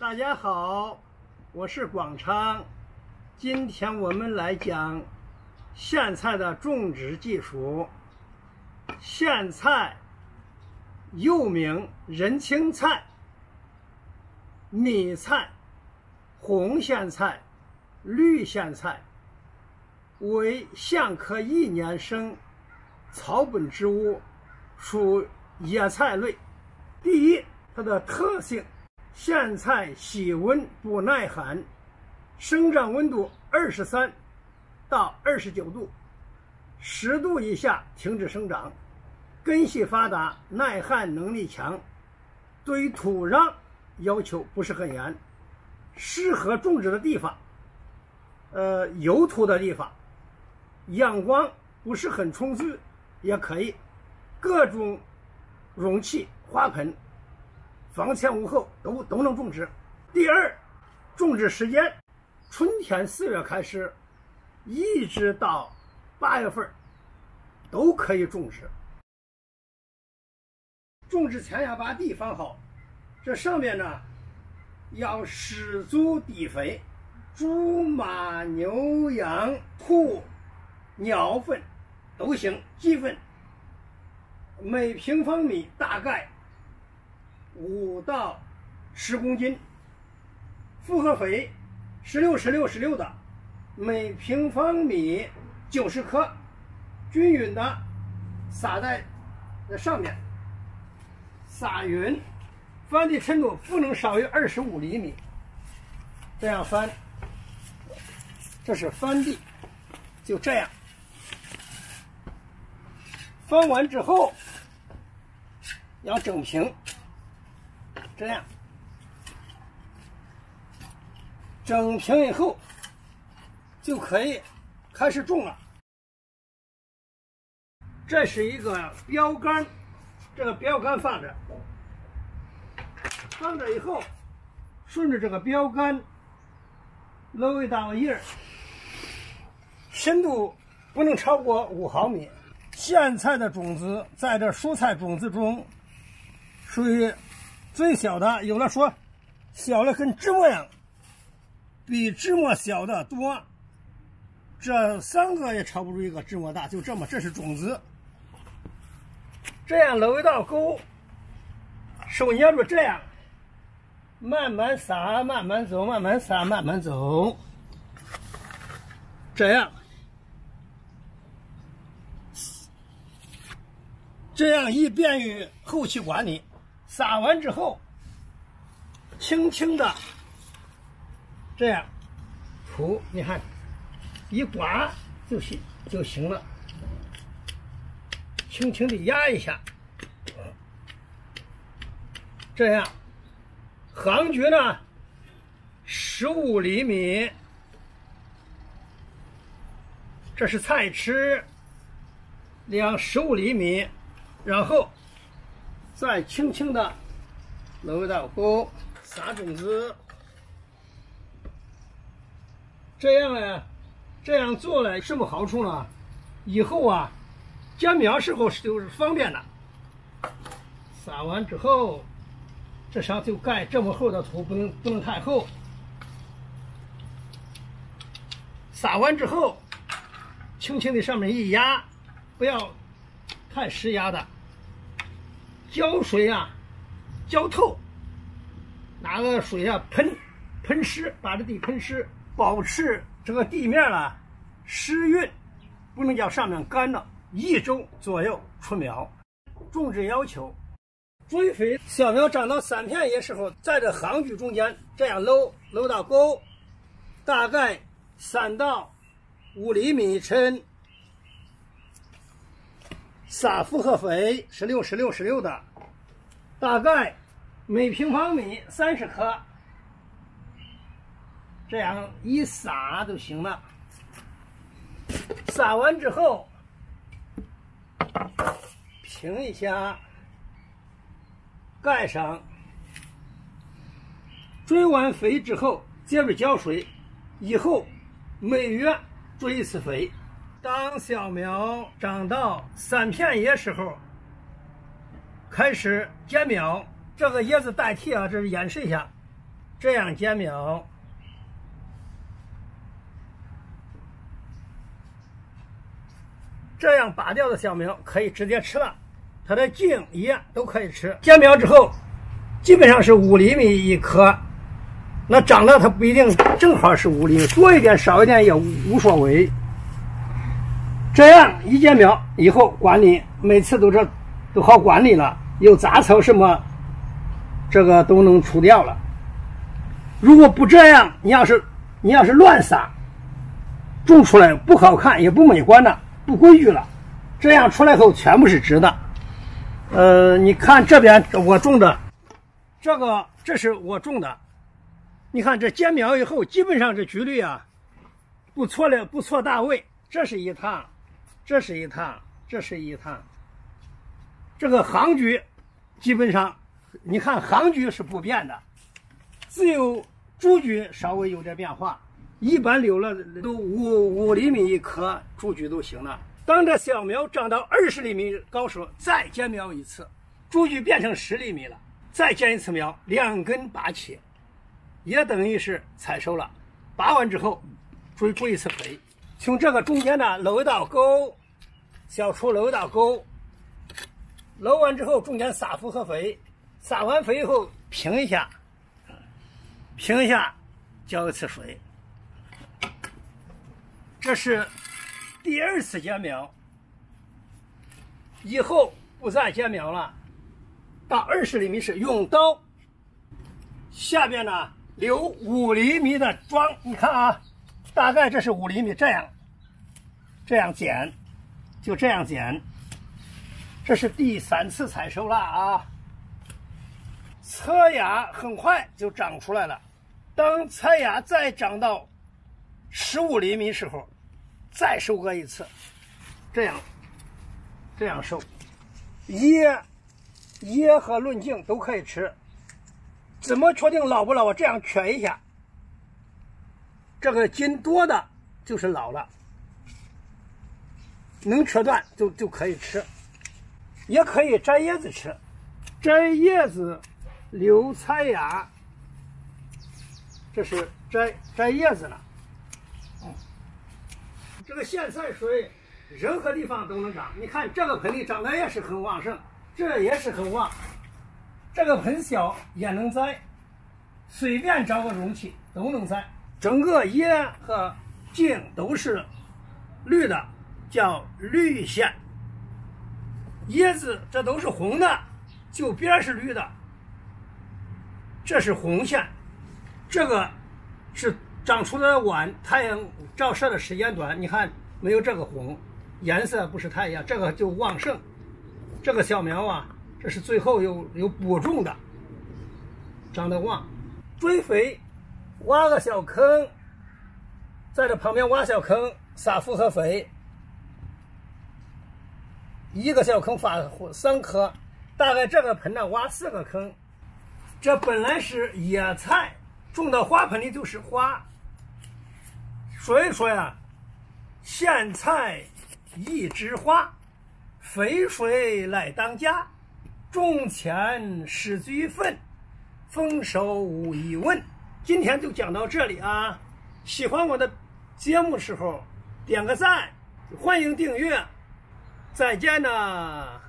大家好，我是广昌。今天我们来讲苋菜的种植技术。苋菜又名人青菜、米菜、红苋菜、绿苋菜，为苋科一年生草本植物，属野菜类。第一，它的特性。苋菜喜温不耐寒，生长温度23到29度，10度以下停止生长。根系发达，耐旱能力强，对于土壤要求不是很严。适合种植的地方，有土的地方，阳光不是很充足也可以。各种容器、花盆。房前屋后都能种植。第二，种植时间，春天4月开始，一直到8月份都可以种植。种植前要把地放好，这上面呢要10足地肥，猪马牛羊兔鸟粪都行，鸡粪每平方米大概5到10公斤，复合肥16的，每平方米90克，均匀的撒在上面，撒匀，翻地深度不能少于25厘米，这样翻，这是翻地，就这样，翻完之后要整平。这样整平以后就可以开始种了。这是一个标杆，这个标杆放着以后，顺着这个标杆搂一大叶，深度不能超过5毫米。苋菜的种子在这蔬菜种子中属于最小的，有的说小的跟芝麻一样，比芝麻小的多，这3个也超不出一个芝麻大，就这么，这是种子。这样搂一道沟，手捏住，这样慢慢撒，慢慢走，慢慢撒，慢慢走，这样易便于后期管理。撒完之后，轻轻的这样土，你看一刮就行了，轻轻的压一下，这样行距呢15厘米，这是菜池，量15厘米，然后再轻轻的搂一道沟，撒种子。这样做了什么好处呢？以后啊，剪苗时候就是方便的。撒完之后，这上就盖这么厚的土，不能太厚。撒完之后，轻轻的上面一压，不要太实压的。浇水啊，浇透，拿个水啊喷湿，把这地喷湿，保持这个地面啊湿润，不能叫上面干了，1周左右出苗。种植要求，追肥，小苗长到3片叶时候，在这行距中间这样搂到沟，大概3到5厘米深。撒复合肥16的，大概每平方米30克，这样一撒就行了。撒完之后平一下，盖上，追完肥之后接着浇水，以后每月追一次肥。当小苗长到3片叶时候，开始剪苗，这个叶子代替啊，这是演示一下， 这样剪苗，这样拔掉的小苗可以直接吃了，它的茎叶都可以吃。剪苗之后，基本上是5厘米一棵，那长得它不一定正好是5厘米，多一点少一点也无所谓。这样一剪苗以后管理，每次都好管理了，有杂草什么，这个都能除掉了。如果不这样，你要是乱撒，种出来不好看也不美观了，不规矩了。这样出来后全部是直的。你看这边我种的，这是我种的。你看这剪苗以后，基本上这距离啊，不错大位。这是一趟，这是一趟，这是一趟。这个行距基本上，你看行距是不变的，只有株距稍微有点变化。一般留了都5厘米一棵，株距都行了。当这小苗长到20厘米高时，再剪苗一次，株距变成10厘米了，再剪一次苗，2根拔起，也等于是采收了。拔完之后，追一次肥，从这个中间呢搂一道沟，小处搂一道沟，搂完之后中间撒复合肥，撒完肥以后平一下，浇一次水。这是第2次剪苗，以后不再剪苗了。到20厘米时用刀，下边呢留5厘米的桩，你看啊，大概这是5厘米，这样剪，就这样剪。这是第3次采收了啊。侧芽很快就长出来了，当侧芽再长到15厘米时候，再收割一次，这样收。叶和论茎都可以吃。怎么确定老不老？这样缺一下，这个筋多的就是老了，能切断就可以吃。也可以摘叶子吃，摘叶子留菜芽，这是摘叶子了。这个苋菜水任何地方都能长，你看这个盆里长得也是很旺盛，这也是很旺。这个盆小也能栽，随便找个容器都能栽。整个叶和茎都是绿的，叫绿苋。叶子这都是红的，就边是绿的，这是红苋。这个是长出来的晚，太阳照射的时间短，你看没有这个红，颜色不是太一样，这个就旺盛。这个小苗啊，这是最后有补种的，长得旺。追肥，挖个小坑，在这旁边挖小坑，撒复合肥。1个小坑发3颗，大概这个盆呢挖4个坑。这本来是野菜，种到花盆里就是花。所以说呀，苋菜一枝花，肥水来当家，种前施俱分，丰收无疑问。今天就讲到这里啊！喜欢我的节目的时候，点个赞，欢迎订阅。再见呢。